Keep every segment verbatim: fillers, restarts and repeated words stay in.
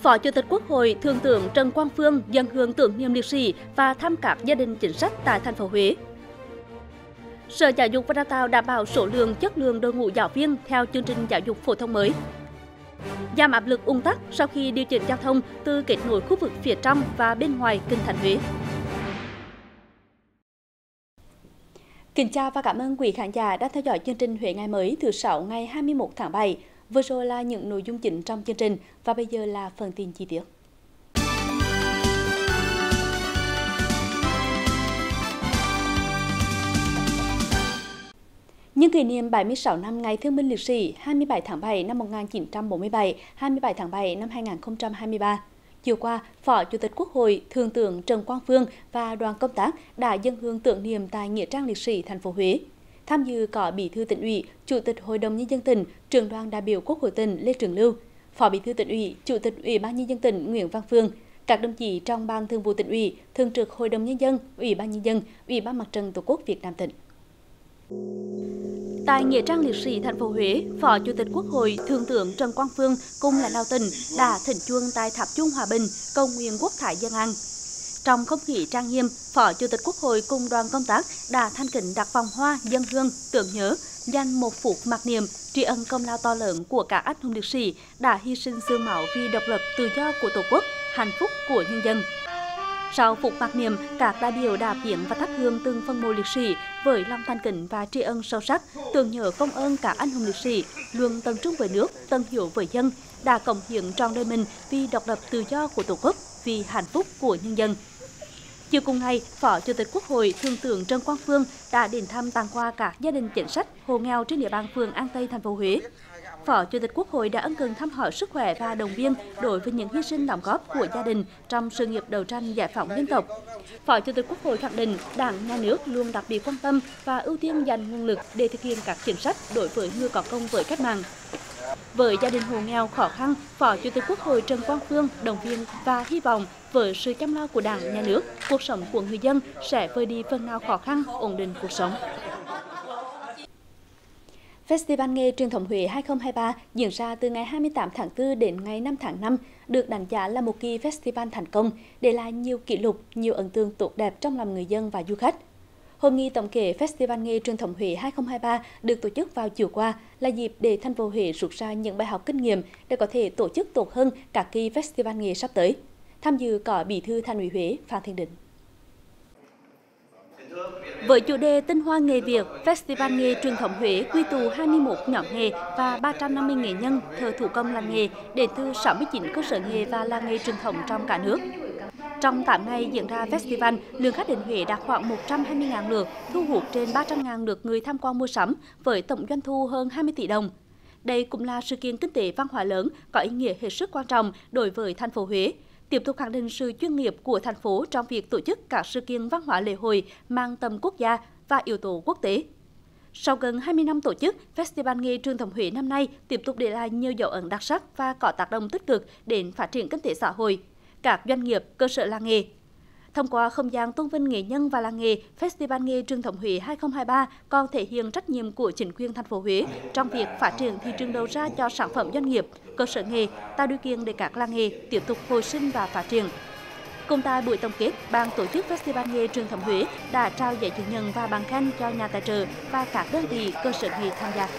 Phó Chủ tịch Quốc hội Thượng tướng Trần Quang Phương dâng hương tưởng niệm liệt sĩ và thăm các gia đình chính sách tại thành phố Huế. Sở Giáo dục và Đào tạo đảm bảo số lượng, chất lượng đội ngũ giáo viên theo chương trình giáo dục phổ thông mới. Giảm áp lực ùn tắc sau khi điều chỉnh giao thông từ kết nối khu vực phía trong và bên ngoài kinh thành Huế. Kính chào và cảm ơn quý khán giả đang theo dõi chương trình Huế ngày mới thứ sáu ngày hai mươi mốt tháng bảy. Vừa rồi là những nội dung chính trong chương trình và bây giờ là phần tin chi tiết. Nhân kỷ niệm bảy mươi sáu năm ngày Thương binh Liệt sĩ hai mươi bảy tháng bảy năm một nghìn chín trăm bốn mươi bảy, hai mươi bảy tháng bảy năm hai nghìn không trăm hai mươi ba. Chiều qua, Phó Chủ tịch Quốc hội Thượng tướng Trần Quang Phương và đoàn công tác đã dâng hương tưởng niệm tại nghĩa trang liệt sĩ thành phố Huế. Tham dự có Bí thư Tỉnh ủy, Chủ tịch Hội đồng Nhân dân tỉnh, Trưởng đoàn đại biểu Quốc hội tỉnh Lê Trường Lưu, Phó Bí thư Tỉnh ủy, Chủ tịch Ủy ban Nhân dân tỉnh Nguyễn Văn Phương, các đồng chí trong Ban Thường vụ Tỉnh ủy, Thường trực Hội đồng Nhân dân, Ủy ban Nhân dân, Ủy ban Mặt trận Tổ quốc Việt Nam tỉnh. Tại nghĩa trang liệt sĩ thành phố Huế, Phó Chủ tịch Quốc hội Thượng tướng Trần Quang Phương cùng lãnh đạo tỉnh đã thỉnh chuông tại tháp chuông hòa bình, cầu nguyện quốc thái dân an. Trong không khí trang nghiêm, Phó Chủ tịch Quốc hội cùng đoàn công tác đã thành kính đặt vòng hoa dâng hương tưởng nhớ, dành một phút mặc niệm tri ân công lao to lớn của các anh hùng liệt sĩ đã hy sinh xương máu vì độc lập tự do của Tổ quốc, hạnh phúc của nhân dân. Sau phút mặc niệm, các đại biểu đã viếng và thắp hương từng phần mộ liệt sĩ với lòng thành kính và tri ân sâu sắc, tưởng nhớ công ơn các anh hùng liệt sĩ luôn tận trung với nước, tận hiếu với dân, đã cống hiến trọn đời mình vì độc lập tự do của Tổ quốc, vì hạnh phúc của nhân dân. Chiều cùng ngày, Phó Chủ tịch Quốc hội Thượng tướng Trần Quang Phương đã đến thăm tặng quà các gia đình chính sách hộ nghèo trên địa bàn phường An Tây, thành phố Huế. Phó Chủ tịch Quốc hội đã ân cần thăm hỏi sức khỏe và động viên đối với những hy sinh đóng góp của gia đình trong sự nghiệp đấu tranh giải phóng dân tộc. Phó Chủ tịch Quốc hội khẳng định Đảng, Nhà nước luôn đặc biệt quan tâm và ưu tiên dành nguồn lực để thực hiện các chính sách đối với người có công với cách mạng. Với gia đình hộ nghèo khó khăn, Phó Chủ tịch Quốc hội Trần Quang Phương động viên và hy vọng với sự chăm lo của Đảng, Nhà nước, cuộc sống của người dân sẽ vơi đi phần nào khó khăn, ổn định cuộc sống. Festival nghề truyền thống Huế hai không hai ba diễn ra từ ngày hai mươi tám tháng tư đến ngày năm tháng năm, được đánh giá là một kỳ festival thành công, để lại nhiều kỷ lục, nhiều ấn tượng tốt đẹp trong lòng người dân và du khách. Hội nghị tổng kết Festival nghề truyền thống Huế hai không hai ba được tổ chức vào chiều qua là dịp để thành phố Huế rút ra những bài học kinh nghiệm để có thể tổ chức tốt hơn các kỳ festival nghề sắp tới. Tham dự có Bí thư Thành ủy Huế Phan Thiên Định. Với chủ đề Tinh hoa nghề Việt, Festival nghề truyền thống Huế quy tụ hai mươi mốt nhóm nghề và ba trăm năm mươi nghệ nhân, thợ thủ công làng nghề đến từ sáu mươi chín cơ sở nghề và làng nghề truyền thống trong cả nước. Trong tám ngày diễn ra festival, lượng khách đến Huế đạt khoảng một trăm hai mươi nghìn lượt, thu hút trên ba trăm nghìn lượt người tham quan mua sắm với tổng doanh thu hơn hai mươi tỷ đồng. Đây cũng là sự kiện kinh tế văn hóa lớn có ý nghĩa hết sức quan trọng đối với thành phố Huế, tiếp tục khẳng định sự chuyên nghiệp của thành phố trong việc tổ chức các sự kiện văn hóa lễ hội mang tầm quốc gia và yếu tố quốc tế. Sau gần hai mươi năm tổ chức, Festival nghề truyền thống Huế năm nay tiếp tục để lại nhiều dấu ấn đặc sắc và có tác động tích cực đến phát triển kinh tế xã hội, các doanh nghiệp, cơ sở làng nghề. Thông qua không gian tôn vinh nghệ nhân và làng nghề, Festival nghề truyền thống Huế hai không hai ba còn thể hiện trách nhiệm của chính quyền thành phố Huế trong việc phát triển thị trường đầu ra cho sản phẩm doanh nghiệp, cơ sở nghề, tạo điều kiện để các làng nghề tiếp tục hồi sinh và phát triển. Cùng tại buổi tổng kết, ban tổ chức Festival nghề truyền thống Huế đã trao giấy chứng nhận và bằng khen cho nhà tài trợ và các đơn vị cơ sở nghề tham gia.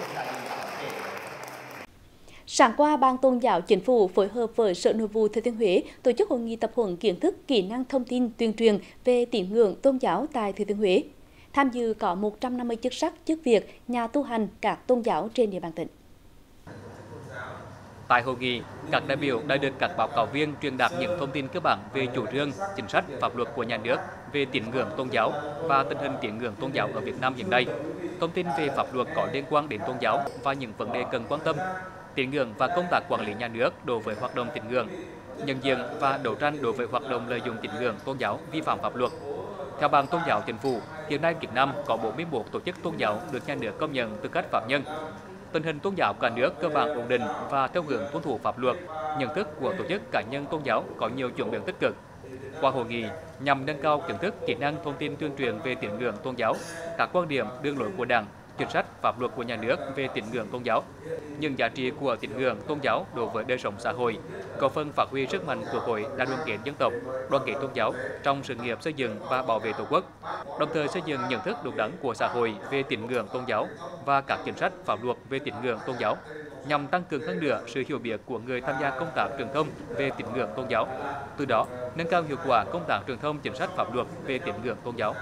Sáng qua, Ban Tôn giáo Chính phủ phối hợp với Sở Nội vụ Thừa Thiên Huế tổ chức hội nghị tập huấn kiến thức, kỹ năng thông tin, tuyên truyền về tín ngưỡng tôn giáo tại Thừa Thiên Huế. Tham dự có một trăm năm mươi chức sắc, chức việc, nhà tu hành các tôn giáo trên địa bàn tỉnh. Tại hội nghị, các đại biểu đã được các báo cáo viên truyền đạt những thông tin cơ bản về chủ trương, chính sách, pháp luật của nhà nước về tín ngưỡng tôn giáo và tình hình tín ngưỡng tôn giáo ở Việt Nam hiện nay, thông tin về pháp luật có liên quan đến tôn giáo và những vấn đề cần quan tâm, tín ngưỡng và công tác quản lý nhà nước đối với hoạt động tín ngưỡng, nhận diện và đấu tranh đối với hoạt động lợi dụng tín ngưỡng tôn giáo vi phạm pháp luật. Theo Ban Tôn giáo Chính phủ, hiện nay Việt Nam có bốn mươi mốt tổ chức tôn giáo được nhà nước công nhận tư cách pháp nhân. Tình hình tôn giáo cả nước cơ bản ổn định và theo hướng tuân thủ pháp luật, nhận thức của tổ chức cá nhân tôn giáo có nhiều chuyển biến tích cực. Qua hội nghị, nhằm nâng cao kiến thức, kỹ năng thông tin tuyên truyền về tín ngưỡng tôn giáo, các quan điểm, đường lối của Đảng, chính sách, pháp luật của nhà nước về tín ngưỡng tôn giáo, những giá trị của tín ngưỡng tôn giáo đối với đời sống xã hội, góp phần phát huy sức mạnh của khối đại đoàn kết dân tộc, đoàn kết tôn giáo trong sự nghiệp xây dựng và bảo vệ Tổ quốc, đồng thời xây dựng nhận thức đúng đắn của xã hội về tín ngưỡng tôn giáo và các chính sách pháp luật về tín ngưỡng tôn giáo, nhằm tăng cường hơn nữa sự hiểu biết của người tham gia công tác truyền thông về tín ngưỡng tôn giáo, từ đó nâng cao hiệu quả công tác truyền thông chính sách pháp luật về tín ngưỡng tôn giáo.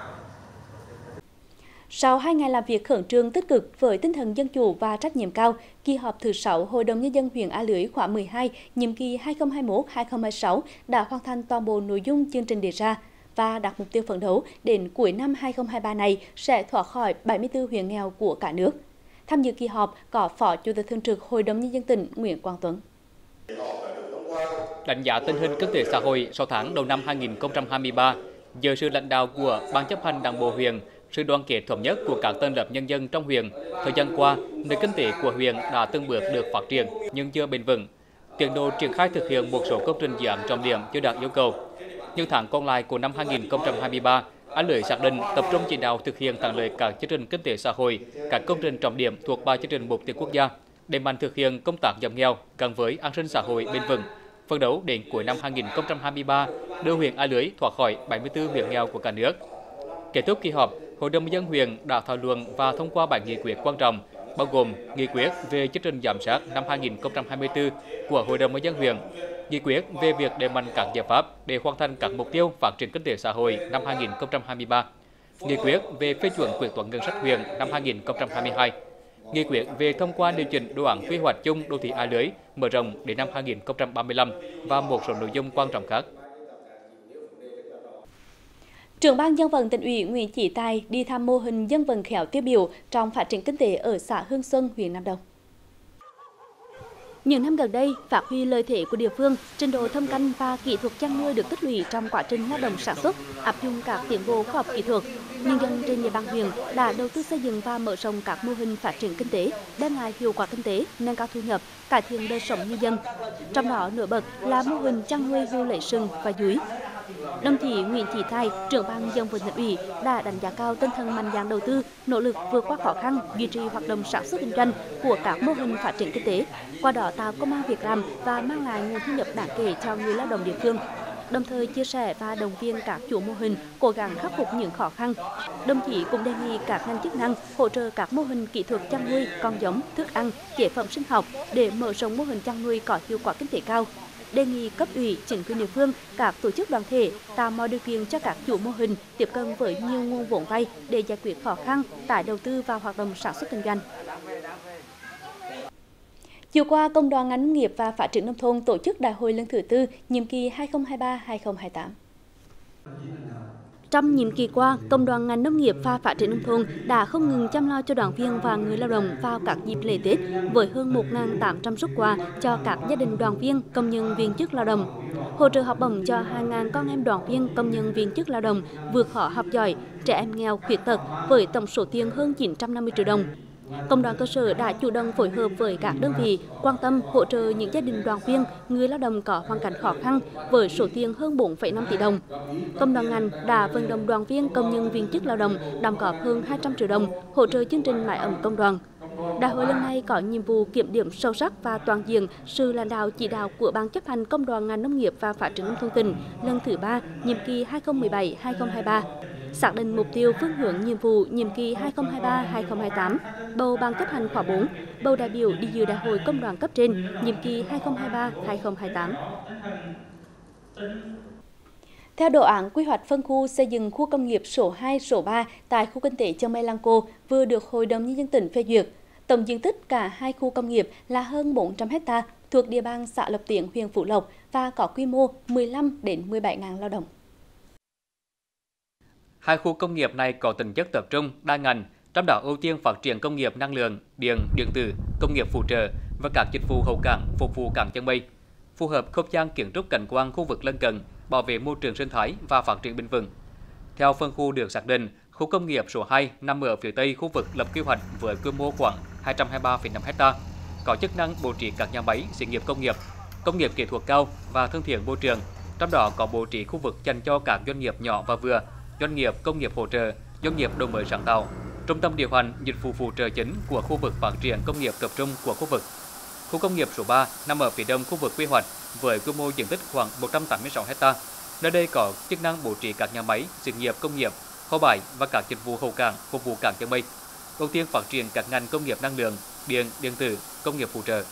Sau hai ngày làm việc khẩn trương tích cực với tinh thần dân chủ và trách nhiệm cao, kỳ họp thứ sáu Hội đồng Nhân dân huyện A Lưới khóa mười hai, nhiệm kỳ hai nghìn không trăm hai mươi mốt đến hai nghìn không trăm hai mươi sáu đã hoàn thành toàn bộ nội dung chương trình đề ra và đặt mục tiêu phấn đấu đến cuối năm hai nghìn không trăm hai mươi ba này sẽ thoát khỏi bảy mươi tư huyện nghèo của cả nước. Tham dự kỳ họp có Phó Chủ tịch Thường trực Hội đồng Nhân dân tỉnh Nguyễn Quang Tuấn. Đánh giá tình hình kinh tế xã hội sáu tháng đầu năm hai nghìn không trăm hai mươi ba, dưới sự lãnh đạo của Ban chấp hành Đảng bộ huyện, sự đoàn kết thống nhất của các tầng lớp nhân dân trong huyện, thời gian qua, nền kinh tế của huyện đã từng bước được phát triển nhưng chưa bền vững. Tiến độ triển khai thực hiện một số công trình dự án trọng điểm chưa đạt yêu cầu. Những tháng còn lại của năm hai nghìn không trăm hai mươi ba, A Lưới xác định tập trung chỉ đạo thực hiện thắng lợi các chương trình kinh tế xã hội, các công trình trọng điểm thuộc ba chương trình mục tiêu quốc gia, đẩy mạnh thực hiện công tác giảm nghèo gắn với an sinh xã hội bền vững. Phấn đấu đến cuối năm hai nghìn không trăm hai mươi ba, đưa huyện A Lưới thoát khỏi bảy mươi tư huyện nghèo của cả nước. Kết thúc kỳ họp, Hội đồng Nhân dân huyện đã thảo luận và thông qua bảy nghị quyết quan trọng, bao gồm nghị quyết về chương trình giám sát năm hai nghìn không trăm hai mươi tư của Hội đồng Nhân dân huyện, nghị quyết về việc đẩy mạnh các giải pháp để hoàn thành các mục tiêu phát triển kinh tế xã hội năm hai nghìn không trăm hai mươi ba, nghị quyết về phê chuẩn quyết toán ngân sách huyện năm hai nghìn không trăm hai mươi hai, nghị quyết về thông qua điều chỉnh đồ án quy hoạch chung đô thị A Lưới mở rộng đến năm hai nghìn không trăm ba mươi lăm và một số nội dung quan trọng khác. Trưởng ban Dân vận Tỉnh ủy Nguyễn Chí Tài đi thăm mô hình dân vận khéo tiêu biểu trong phát triển kinh tế ở xã Hương Xuân, huyện Nam Đông. Những năm gần đây, phát huy lợi thế của địa phương, trình độ thâm canh và kỹ thuật chăn nuôi được tích lũy trong quá trình lao động sản xuất, áp dụng các tiến bộ khoa học kỹ thuật. Nhân dân trên địa bàn huyện đã đầu tư xây dựng và mở rộng các mô hình phát triển kinh tế, đem lại hiệu quả kinh tế, nâng cao thu nhập, cải thiện đời sống nhân dân. Trong đó nổi bật là mô hình chăn nuôi hươu lấy sừng và dúi. Đồng chí Nguyễn Chí Tài, trưởng ban Dân vận Tỉnh ủy đã đánh giá cao tinh thần mạnh dạn đầu tư, nỗ lực vượt qua khó khăn, duy trì hoạt động sản xuất kinh doanh của các mô hình phát triển kinh tế, qua đó tạo công ăn việc làm và mang lại nguồn thu nhập đáng kể cho người lao động địa phương. Đồng thời chia sẻ và động viên các chủ mô hình cố gắng khắc phục những khó khăn. Đồng chí cũng đề nghị các ngành chức năng hỗ trợ các mô hình kỹ thuật chăn nuôi, con giống, thức ăn, chế phẩm sinh học để mở rộng mô hình chăn nuôi có hiệu quả kinh tế cao. Đề nghị cấp ủy, chính quyền địa phương, các tổ chức đoàn thể tạo mọi điều kiện cho các chủ mô hình tiếp cận với nhiều nguồn vốn vay để giải quyết khó khăn, tái đầu tư vào hoạt động sản xuất kinh doanh. Chiều qua, Công đoàn ngành nông nghiệp và phát triển nông thôn tổ chức đại hội lần thứ tư, nhiệm kỳ hai nghìn không trăm hai mươi ba đến hai nghìn không trăm hai mươi tám. Trong nhiệm kỳ qua, Công đoàn ngành nông nghiệp và phát triển nông thôn đã không ngừng chăm lo cho đoàn viên và người lao động vào các dịp lễ Tết với hơn một nghìn tám trăm suất quà cho các gia đình đoàn viên, công nhân viên chức lao động, hỗ trợ học bổng cho hai nghìn con em đoàn viên, công nhân viên chức lao động vượt khó học giỏi, trẻ em nghèo, khuyết tật với tổng số tiền hơn chín trăm năm mươi triệu đồng. Công đoàn cơ sở đã chủ động phối hợp với các đơn vị, quan tâm hỗ trợ những gia đình đoàn viên, người lao động có hoàn cảnh khó khăn với số tiền hơn bốn phẩy năm tỷ đồng. Công đoàn ngành đã vận động đoàn viên, công nhân viên chức lao động đóng góp hơn hai trăm triệu đồng hỗ trợ chương trình mái ấm công đoàn. Đại hội lần này có nhiệm vụ kiểm điểm sâu sắc và toàn diện sự lãnh đạo chỉ đạo của Ban chấp hành Công đoàn ngành nông nghiệp và phát triển nông thôn tỉnh lần thứ ba, nhiệm kỳ hai nghìn không trăm mười bảy đến hai nghìn không trăm hai mươi ba. Xác định mục tiêu phương hướng nhiệm vụ nhiệm kỳ hai nghìn không trăm hai mươi ba đến hai nghìn không trăm hai mươi tám, bầu Ban chấp hành khóa bốn, bầu đại biểu đi dự đại hội công đoàn cấp trên nhiệm kỳ hai nghìn không trăm hai mươi ba đến hai nghìn không trăm hai mươi tám. Theo đồ án quy hoạch phân khu xây dựng khu công nghiệp số hai, số ba tại khu kinh tế Chân Mây Lăng Cô vừa được Hội đồng Nhân dân tỉnh phê duyệt, tổng diện tích cả hai khu công nghiệp là hơn bốn trăm héc ta thuộc địa bàn xã Lộc Tiến, huyện Phú Lộc và có quy mô mười lăm đến mười bảy nghìn lao động. Hai khu công nghiệp này có tính chất tập trung, đa ngành, trong đó ưu tiên phát triển công nghiệp năng lượng, điện, điện tử, công nghiệp phụ trợ và các dịch vụ hậu cảng phục vụ cảng Chân Mây, phù hợp không gian kiến trúc cảnh quan khu vực lân cận, bảo vệ môi trường sinh thái và phát triển bền vững. Theo phân khu được xác định, khu công nghiệp số hai nằm ở phía tây khu vực lập quy hoạch với quy mô khoảng hai trăm hai mươi ba phẩy năm héc ta, có chức năng bố trí các nhà máy, xí nghiệp công nghiệp, công nghiệp kỹ thuật cao và thân thiện môi trường. Trong đó có bố trí khu vực dành cho các doanh nghiệp nhỏ và vừa, doanh nghiệp công nghiệp hỗ trợ, doanh nghiệp đổi mới sáng tạo. Trung tâm điều hành dịch vụ phụ trợ chính của khu vực phát triển công nghiệp tập trung của khu vực. Khu công nghiệp số ba nằm ở phía đông khu vực quy hoạch với quy mô diện tích khoảng một trăm tám mươi sáu héc ta. Nơi đây có chức năng bố trí các nhà máy, sự nghiệp công nghiệp, kho bãi và các dịch vụ hậu cảng phục vụ cảng chân mây. Ưu tiên phát triển các ngành công nghiệp năng lượng, điện, điện tử, công nghiệp phụ trợ.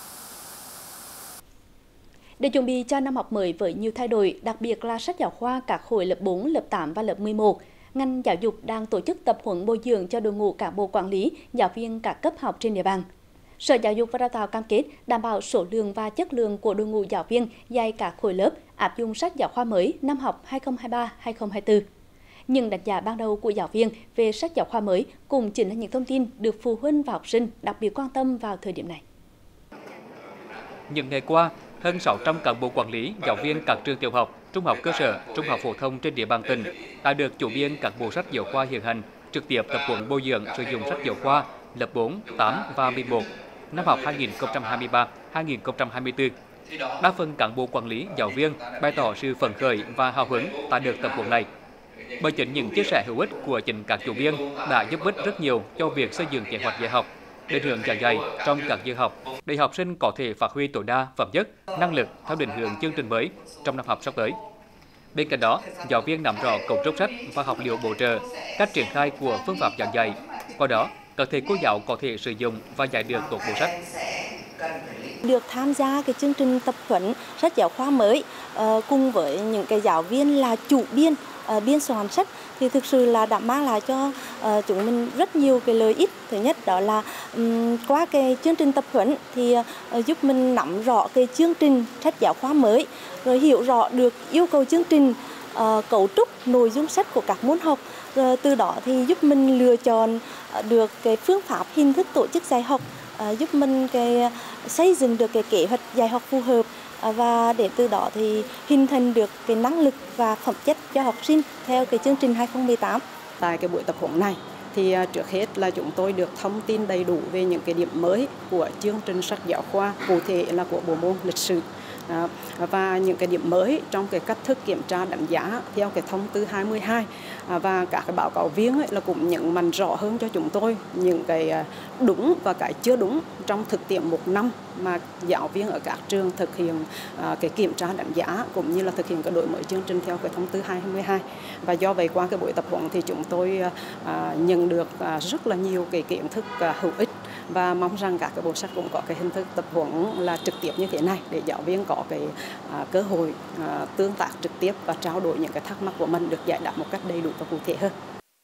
Để chuẩn bị cho năm học mới với nhiều thay đổi, đặc biệt là sách giáo khoa các khối lớp bốn, lớp tám và lớp mười một, ngành giáo dục đang tổ chức tập huấn bồi dưỡng cho đội ngũ cán bộ quản lý, giáo viên các cấp học trên địa bàn. Sở Giáo dục và Đào tạo cam kết đảm bảo số lượng và chất lượng của đội ngũ giáo viên dạy các khối lớp áp dụng sách giáo khoa mới năm học hai không hai ba hai không hai tư. Những đánh giá ban đầu của giáo viên về sách giáo khoa mới cũng chính là những thông tin được phụ huynh và học sinh đặc biệt quan tâm vào thời điểm này. Những ngày qua, hơn sáu trăm cán bộ quản lý, giáo viên các trường tiểu học, trung học cơ sở, trung học phổ thông trên địa bàn tỉnh đã được chủ biên các bộ sách giáo khoa hiện hành trực tiếp tập huấn bồi dưỡng sử dụng sách giáo khoa lớp bốn, tám và mười một năm học hai nghìn không trăm hai mươi ba hai nghìn không trăm hai mươi tư. Đa phần cán bộ quản lý, giáo viên bày tỏ sự phấn khởi và hào hứng tại được tập huấn này. Bởi chính những chia sẻ hữu ích của chính các chủ biên đã giúp ích rất nhiều cho việc xây dựng kế hoạch dạy học, định hướng giảng dạy trong các giờ học để học sinh có thể phát huy tối đa phẩm chất, năng lực theo định hướng chương trình mới trong năm học sắp tới. Bên cạnh đó, giáo viên nắm rõ cấu trúc sách và học liệu bổ trợ, cách triển khai của phương pháp giảng dạy. Qua đó, các thầy cô giáo có thể sử dụng và dạy được tốt bộ sách. Được tham gia cái chương trình tập huấn sách giáo khoa mới uh, cùng với những cái giáo viên là chủ biên uh, biên soạn sách thì thực sự là đã mang lại cho uh, chúng mình rất nhiều cái lợi ích. Thứ nhất đó là um, qua cái chương trình tập huấn thì uh, giúp mình nắm rõ cái chương trình sách giáo khoa mới, rồi hiểu rõ được yêu cầu chương trình, uh, cấu trúc nội dung sách của các môn học. Rồi từ đó thì giúp mình lựa chọn được cái phương pháp hình thức tổ chức dạy học, uh, giúp mình cái xây dựng được cái kế hoạch dạy học phù hợp, uh, và để từ đó thì hình thành được cái năng lực và phẩm chất cho học sinh theo cái chương trình hai không một tám. Tại cái buổi tập huấn này thì trước hết là chúng tôi được thông tin đầy đủ về những cái điểm mới của chương trình sách giáo khoa, cụ thể là của bộ môn lịch sử. Đó. Và những cái điểm mới trong cái cách thức kiểm tra đánh giá theo cái thông tư hai mươi hai, và các cái báo cáo viên ấy là cũng nhấn mạnh rõ hơn cho chúng tôi những cái đúng và cái chưa đúng trong thực tiễn một năm mà giáo viên ở các trường thực hiện cái kiểm tra đánh giá cũng như là thực hiện cái đổi mới chương trình theo cái thông tư hai mươi hai. Và do vậy qua cái buổi tập huấn thì chúng tôi nhận được rất là nhiều cái kiến thức hữu ích, và mong rằng các cái bộ sách cũng có cái hình thức tập huấn là trực tiếp như thế này để giáo viên có cái à, cơ hội à, tương tác trực tiếp và trao đổi những cái thắc mắc của mình được giải đáp một cách đầy đủ và cụ thể hơn.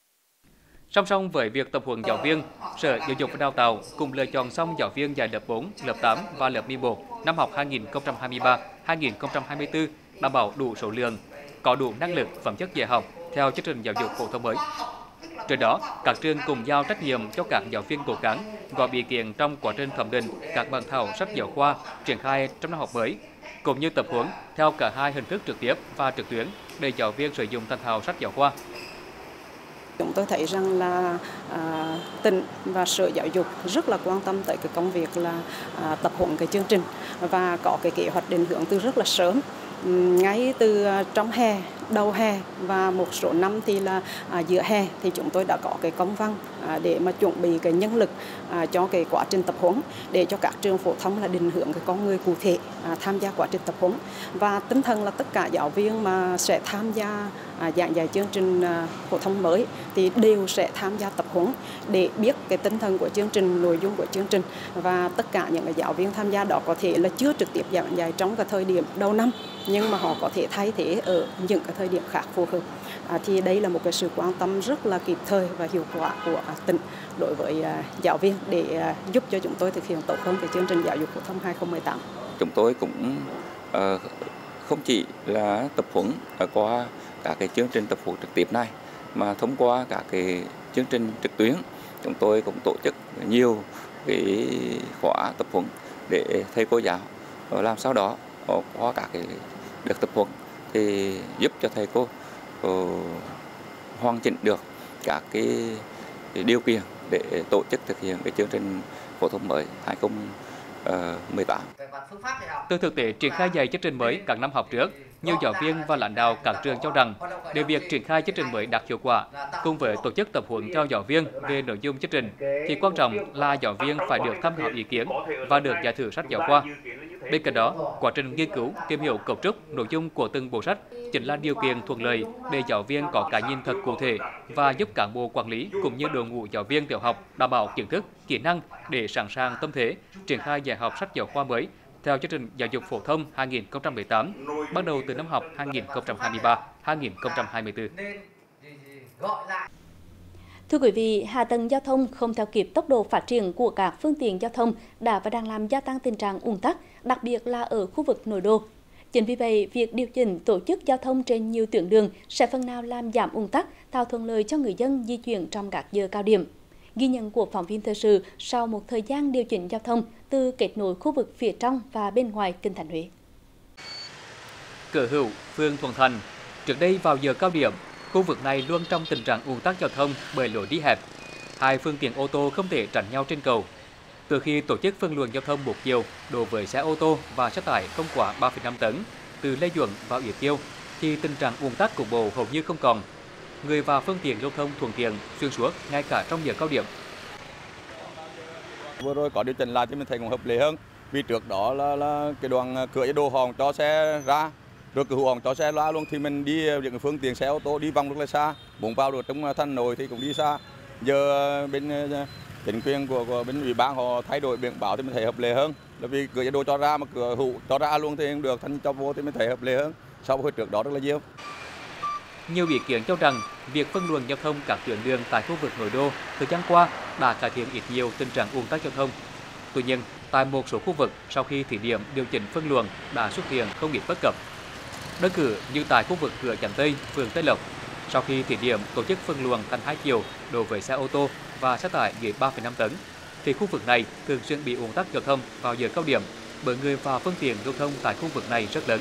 Song song với việc tập huấn giáo viên, Sở Giáo dục và Đào tạo cùng lựa chọn xong giáo viên dạy lớp bốn, lớp tám và lớp mười một năm học hai nghìn không trăm hai mươi ba hai nghìn không trăm hai mươi tư đảm bảo đủ số lượng, có đủ năng lực, phẩm chất dạy học theo chương trình giáo dục phổ thông mới. Trước đó, các trường cùng giao trách nhiệm cho các giáo viên cố gắng góp ý kiến trong quá trình thẩm định các bản thảo sách giáo khoa triển khai trong năm học mới, cũng như tập huấn theo cả hai hình thức trực tiếp và trực tuyến để giáo viên sử dụng thành thạo sách giáo khoa. Chúng tôi thấy rằng là à, tỉnh và Sở Giáo dục rất là quan tâm tới cái công việc là à, tập huấn cái chương trình và có cái kế hoạch định hướng từ rất là sớm. Ngay từ trong hè, đầu hè và một số năm thì là à, giữa hè thì chúng tôi đã có cái công văn à, để mà chuẩn bị cái nhân lực à, cho cái quá trình tập huấn để cho các trường phổ thông là định hướng cái con người cụ thể à, tham gia quá trình tập huấn, và tinh thần là tất cả giáo viên mà sẽ tham gia à, giảng dạy chương trình à, phổ thông mới thì đều sẽ tham gia tập huấn để biết cái tinh thần của chương trình, nội dung của chương trình, và tất cả những cái giáo viên tham gia đó có thể là chưa trực tiếp giảng dạy trong cái thời điểm đầu năm nhưng mà họ có thể thay thế ở những cái thời điểm khác phù hợp. À, thì đây là một cái sự quan tâm rất là kịp thời và hiệu quả của tỉnh đối với à, giáo viên để à, giúp cho chúng tôi thực hiện tốt hơn cái chương trình giáo dục phổ thông hai không một tám. Chúng tôi cũng uh, không chỉ là tập huấn qua các cái chương trình tập huấn trực tiếp này, mà thông qua các cái chương trình trực tuyến, chúng tôi cũng tổ chức nhiều cái khóa tập huấn để thầy cô giáo làm sao đó qua các cái đợt tập huấn thì giúp cho thầy cô uh, hoàn chỉnh được các cái, cái điều kiện để tổ chức thực hiện cái chương trình phổ thông mới hai không một tám. Từ thực tế triển khai dạy chương trình mới các năm học trước, nhiều giáo viên và lãnh đạo các trường cho rằng để việc triển khai chương trình mới đạt hiệu quả, cùng với tổ chức tập huấn cho giáo viên về nội dung chương trình, thì quan trọng là giáo viên phải được tham khảo ý kiến và được giải thử sách giáo khoa. Bên cạnh đó, quá trình nghiên cứu, tìm hiểu cấu trúc, nội dung của từng bộ sách chính là điều kiện thuận lợi để giáo viên có cái nhìn thật cụ thể và giúp cán bộ quản lý cũng như đội ngũ giáo viên tiểu học đảm bảo kiến thức, kỹ năng để sẵn sàng tâm thế triển khai dạy học sách giáo khoa mới theo chương trình giáo dục phổ thông hai nghìn không trăm mười tám, bắt đầu từ năm học hai nghìn không trăm hai mươi ba hai nghìn không trăm hai mươi tư. Thưa quý vị, hạ tầng giao thông không theo kịp tốc độ phát triển của các phương tiện giao thông đã và đang làm gia tăng tình trạng ùn tắc, đặc biệt là ở khu vực nội đô. Chính vì vậy, việc điều chỉnh tổ chức giao thông trên nhiều tuyến đường sẽ phần nào làm giảm ùn tắc, tạo thuận lợi cho người dân di chuyển trong các giờ cao điểm. Ghi nhận của phóng viên thời sự sau một thời gian điều chỉnh giao thông từ kết nối khu vực phía trong và bên ngoài kinh thành Huế. Cửa Hữu, phường Thuận Thành, trước đây vào giờ cao điểm, khu vực này luôn trong tình trạng ùn tắc giao thông bởi lối đi hẹp. Hai phương tiện ô tô không thể tránh nhau trên cầu. Từ khi tổ chức phân luồng giao thông một chiều đối với xe ô tô và xe tải không quá ba phẩy năm tấn từ Lê Duẩn vào Yết Kiêu, thì tình trạng ùn tắc cục bộ hầu như không còn. Người và phương tiện lưu thông thuận tiện xuyên suốt ngay cả trong giờ cao điểm. Vừa rồi có điều chỉnh lại thì mình thấy cũng hợp lý hơn. Vì trước đó là, là cái đoạn cửa Gia Đô hòn cho xe ra, rồi cửa hòn cho xe ra luôn thì mình đi những phương tiện xe ô tô đi vòng rất là xa, muốn vào được trong thành nội thì cũng đi xa. Giờ bên chính quyền của, của bên ủy ban họ thay đổi biển báo thì mình thấy hợp lý hơn. Là vì cửa Gia Đô cho ra mà cửa Hữu cho ra luôn thì không được, thành cho vô thì mình thấy hợp lý hơn so với trước đó rất là nhiều. Nhiều ý kiến cho rằng việc phân luồng giao thông các tuyến đường tại khu vực nội đô thời gian qua đã cải thiện ít nhiều tình trạng ùn tắc giao thông. Tuy nhiên, tại một số khu vực sau khi thí điểm điều chỉnh phân luồng đã xuất hiện không ít bất cập. Đơn cử như tại khu vực cửa Chánh Tây, phường Tây Lộc, sau khi thí điểm tổ chức phân luồng thành hai chiều đối với xe ô tô và xe tải dưới ba phẩy năm tấn, thì khu vực này thường xuyên bị ùn tắc giao thông vào giờ cao điểm bởi người và phương tiện lưu thông tại khu vực này rất lớn.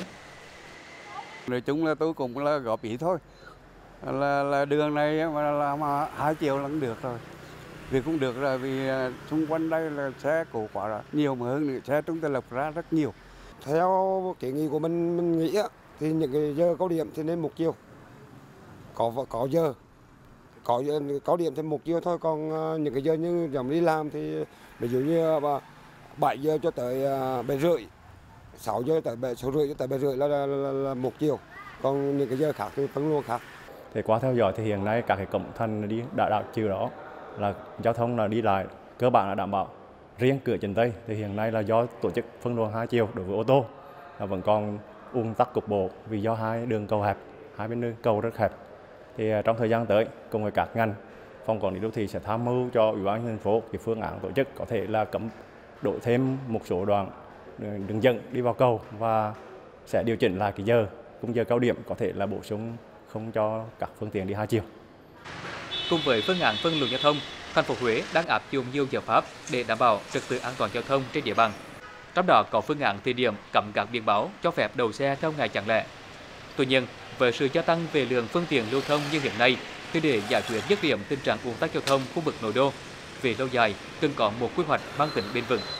Nói chung là tôi cũng là góp ý thôi, là, là đường này mà làm hai chiều là cũng được rồi, vì cũng được rồi vì xung quanh đây là xe cũ quá rồi, nhiều mà hơn nữa xe Trung Tây Lộc ra rất nhiều. Theo kiến nghị của mình mình nghĩ thì những cái giờ cao điểm thì nên một chiều, có có giờ có giờ cao điểm thì một chiều thôi, còn những cái giờ như dòng đi làm thì ví dụ như bảy giờ cho tới bảy rưỡi, sáu giờ tới bảy sáu rưỡi cho tới bảy rưỡi là, là, là, là một chiều, còn những cái giờ khác thì phân luồng khác. Thì qua theo dõi thì hiện nay các cái cổng thành đi đã đạt chiều đó là giao thông là đi lại cơ bản là đảm bảo. Riêng cửa Chánh Tây thì hiện nay là do tổ chức phân luồng hai chiều đối với ô tô là vẫn còn ùn tắc cục bộ vì do hai đường cầu hẹp, hai bên đường cầu rất hẹp. Thì trong thời gian tới cùng với các ngành, phòng quản lý đô thị sẽ tham mưu cho ủy ban nhân dân thành phố cái phương án tổ chức có thể là cấm đổi thêm một số đoạn đường dẫn đi vào cầu và sẽ điều chỉnh lại cái giờ khung giờ cao điểm, có thể là bổ sung không cho các phương tiện đi hai chiều. Cùng với phương án phân luồng giao thông, thành phố Huế đang áp dụng nhiều giải pháp để đảm bảo trật tự an toàn giao thông trên địa bàn. Trong đó có phương án thí điểm cắm các biển báo cho phép đầu xe theo ngày chẳng lẻ. Tuy nhiên, với sự gia tăng về lượng phương tiện lưu thông như hiện nay, thì để giải quyết dứt điểm tình trạng ùn tắc giao thông khu vực nội đô, về lâu dài cần có một quy hoạch mang tính bền vững.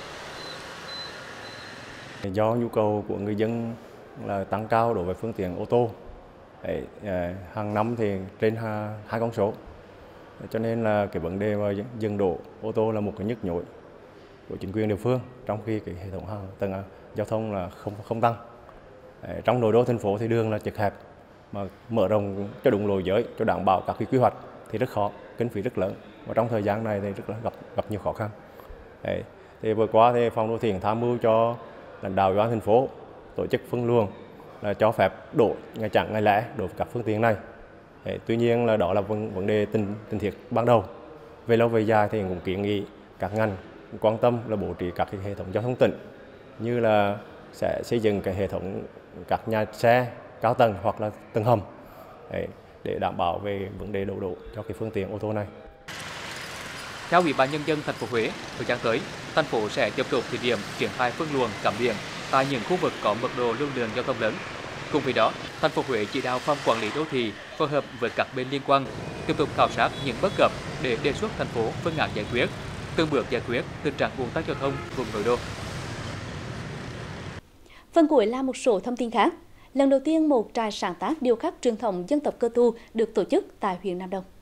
Do nhu cầu của người dân là tăng cao đối với phương tiện ô tô, Đấy, hàng năm thì trên hai con số, cho nên là cái vấn đề mà dừng đỗ ô tô là một cái nhức nhối của chính quyền địa phương, trong khi cái hệ thống hạ tầng giao thông là không không tăng. Đấy, trong nội đô thành phố thì đường là chật hẹp, mà mở rộng cho đúng lối giới, cho đảm bảo các cái quy hoạch thì rất khó, kinh phí rất lớn, và trong thời gian này thì rất là gặp gặp nhiều khó khăn. Đấy, thì vừa qua thì phòng đô thị tham mưu cho lãnh đạo ủy ban thành phố tổ chức phân luồng là cho phép đổ ngày chẵn ngày lẻ đối với các phương tiện này. Đấy, tuy nhiên là đó là vấn, vấn đề tình, tình thiết ban đầu. Về lâu về dài thì cũng kiến nghị các ngành quan tâm là bố trí các cái hệ thống giao thông tỉnh, như là sẽ xây dựng cái hệ thống các nhà xe cao tầng hoặc là tầng hầm Đấy, để đảm bảo về vấn đề đổ đỗ cho cái phương tiện ô tô này. Theo Ủy ban nhân dân thành phố Huế, thời gian tới, thành phố sẽ tiếp tục thí điểm triển khai phân luồng cắm biển tại những khu vực có mật độ lưu lượng giao thông lớn. Cùng với đó, thành phố Huế chỉ đạo phòng quản lý đô thị phối hợp với các bên liên quan tiếp tục khảo sát những bất cập để đề xuất thành phố phương án giải quyết, từng bước giải quyết tình trạng ùn tắc giao thông vùng nội đô. Phần cuối là một số thông tin khác. Lần đầu tiên một trại sáng tác điêu khắc truyền thống dân tộc Cơ Tu được tổ chức tại huyện Nam Đông.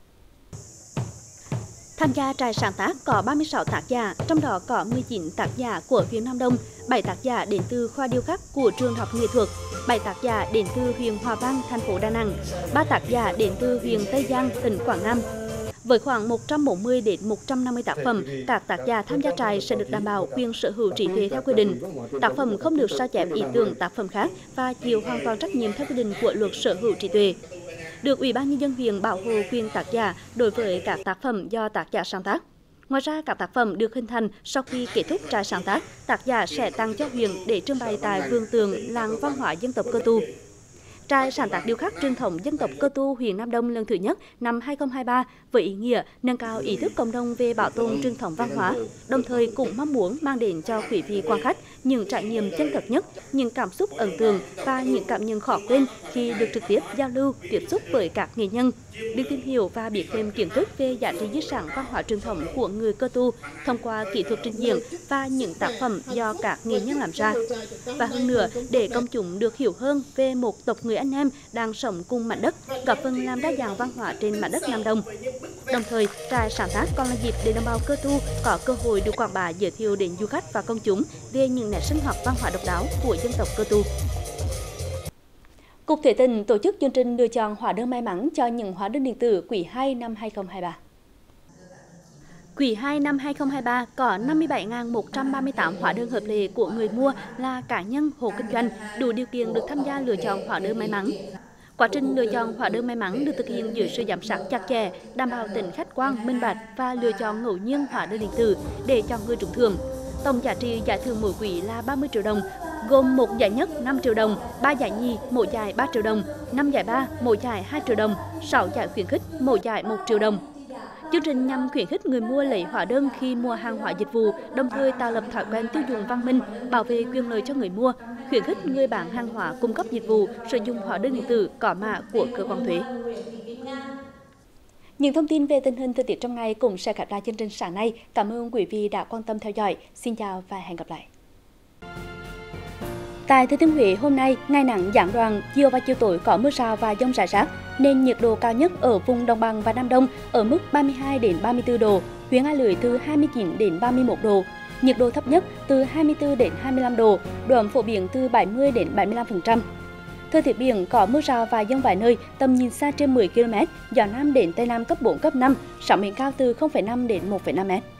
Tham gia trại sáng tác có ba mươi sáu tác giả, trong đó có mười chín tác giả của huyện Nam Đông, bảy tác giả đến từ khoa điêu khắc của trường học nghệ thuật, bảy tác giả đến từ huyện Hòa Vang, thành phố Đà Nẵng, ba tác giả đến từ huyện Tây Giang, tỉnh Quảng Nam. Với khoảng một trăm bốn mươi đến một trăm năm mươi tác phẩm, các tác giả tham gia trại sẽ được đảm bảo quyền sở hữu trí tuệ theo quy định. Tác phẩm không được sao chép ý tưởng tác phẩm khác và chịu hoàn toàn trách nhiệm theo quy định của luật sở hữu trí tuệ. Được Ủy ban Nhân dân huyện bảo hộ quyền tác giả đối với các tác phẩm do tác giả sáng tác. Ngoài ra, các tác phẩm được hình thành sau khi kết thúc trại sáng tác, tác giả sẽ tặng cho huyện để trưng bày tại vườn tường làng văn hóa dân tộc Cơ Tu. Trại sáng tác điêu khắc truyền thống dân tộc Cơ Tu huyện Nam Đông lần thứ nhất năm hai không hai ba với ý nghĩa nâng cao ý thức cộng đồng về bảo tồn truyền thống văn hóa, đồng thời cũng mong muốn mang đến cho quý vị quan khách những trải nghiệm chân thật nhất, những cảm xúc ấn tượng và những cảm nhận khó quên khi được trực tiếp giao lưu, tiếp xúc với các nghệ nhân, được tìm hiểu và biết thêm kiến thức về giá trị di sản văn hóa truyền thống của người Cơ Tu thông qua kỹ thuật trình diễn và những tác phẩm do các nghệ nhân làm ra. Và hơn nữa, để công chúng được hiểu hơn về một tộc người anh em đang sống cùng mảnh đất, góp phần làm đa dạng văn hóa trên mảnh đất Nam Đông. Đồng thời, trại sáng tác còn là dịp để đồng bào Cơ Tu có cơ hội được quảng bá giới thiệu đến du khách và công chúng về những nét sinh hoạt văn hóa độc đáo của dân tộc Cơ Tu. Cục Thuế tỉnh tổ chức chương trình lựa chọn hóa đơn may mắn cho những hóa đơn điện tử quý hai năm hai không hai ba. Quý hai năm hai không hai ba có năm mươi bảy nghìn một trăm ba mươi tám hóa đơn hợp lệ của người mua là cá nhân, hộ kinh doanh đủ điều kiện được tham gia lựa chọn hóa đơn may mắn. Quá trình lựa chọn hóa đơn may mắn được thực hiện dưới sự giám sát chặt chẽ, đảm bảo tính khách quan, minh bạch và lựa chọn ngẫu nhiên hóa đơn điện tử để chọn người trúng thưởng. Tổng giá trị giải thưởng mỗi quý là ba mươi triệu đồng, gồm một giải nhất năm triệu đồng, ba giải nhì mỗi giải ba triệu đồng, năm giải ba mỗi giải hai triệu đồng, sáu giải khuyến khích mỗi giải một triệu đồng. Chương trình nhằm khuyến khích người mua lấy hóa đơn khi mua hàng hóa dịch vụ, đồng thời tạo lập thói quen tiêu dùng văn minh, bảo vệ quyền lợi cho người mua, khuyến khích người bán hàng hóa cung cấp dịch vụ sử dụng hóa đơn điện tử có mã của cơ quan thuế. Những thông tin về tình hình thời tiết trong ngày cũng sẽ khép lại chương trình sáng nay. Cảm ơn quý vị đã quan tâm theo dõi. Xin chào và hẹn gặp lại. Tại Thừa Thiên Huế hôm nay, ngày nắng gián đoạn, chiều và chiều tối có mưa rào và dông rải rác, nên nhiệt độ cao nhất ở vùng đồng bằng và Nam Đông ở mức ba mươi hai đến ba mươi tư độ, huyện A Lưới từ hai mươi chín đến ba mươi mốt độ, nhiệt độ thấp nhất từ hai mươi tư đến hai mươi lăm độ, độ ẩm phổ biến từ bảy mươi đến bảy mươi lăm phần trăm. Thời tiết biển có mưa rào và dông vài nơi, tầm nhìn xa trên mười ki lô mét, gió Nam đến Tây Nam cấp bốn, cấp năm, sóng biển cao từ không phẩy năm đến một phẩy năm mét.